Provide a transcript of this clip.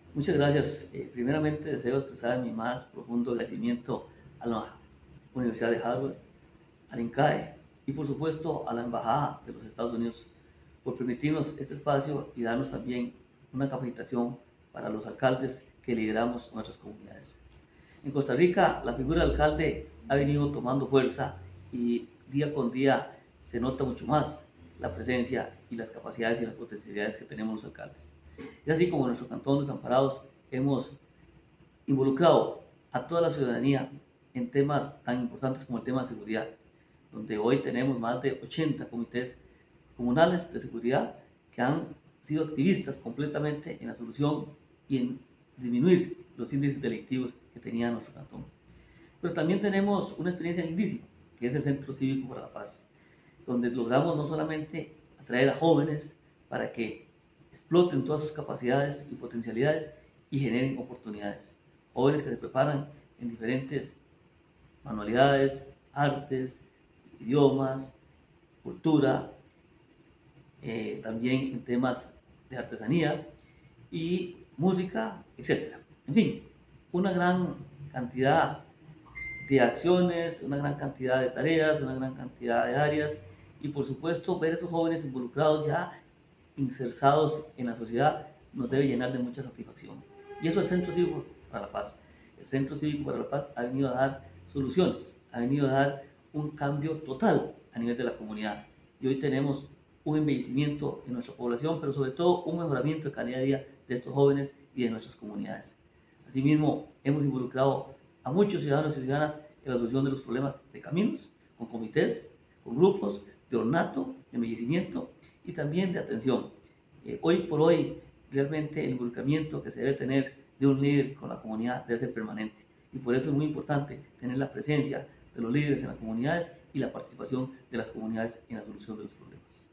Muchas gracias. Primeramente deseo expresar mi más profundo agradecimiento a la Universidad de Harvard, al INCAE y por supuesto a la Embajada de los Estados Unidos por permitirnos este espacio y darnos también una capacitación para los alcaldes que lideramos nuestras comunidades. En Costa Rica la figura del alcalde ha venido tomando fuerza y día con día se nota mucho más la presencia y las capacidades y las potencialidades que tenemos los alcaldes. Es así como en nuestro cantón Desamparados hemos involucrado a toda la ciudadanía en temas tan importantes como el tema de seguridad, donde hoy tenemos más de 80 comités comunales de seguridad que han sido activistas completamente en la solución y en disminuir los índices delictivos que tenía nuestro cantón. Pero también tenemos una experiencia lindísima, que es el Centro Cívico para la Paz, donde logramos no solamente atraer a jóvenes para que exploten todas sus capacidades y potencialidades y generen oportunidades. Jóvenes que se preparan en diferentes manualidades, artes, idiomas, cultura, también en temas de artesanía y música, etcétera. En fin, una gran cantidad de acciones, una gran cantidad de tareas, una gran cantidad de áreas y por supuesto ver a esos jóvenes involucrados ya insertados en la sociedad nos debe llenar de mucha satisfacción. Y eso es el Centro Cívico para la Paz. El Centro Cívico para la Paz ha venido a dar soluciones, ha venido a dar un cambio total a nivel de la comunidad. Y hoy tenemos un embellecimiento en nuestra población, pero sobre todo un mejoramiento de calidad de vida de estos jóvenes y de nuestras comunidades. Asimismo, hemos involucrado a muchos ciudadanos y ciudadanas en la solución de los problemas de caminos, con comités, con grupos de ornato, de embellecimiento y también de atención. Hoy por hoy, realmente el involucramiento que se debe tener de un líder con la comunidad debe ser permanente. Y por eso es muy importante tener la presencia de los líderes en las comunidades y la participación de las comunidades en la solución de los problemas.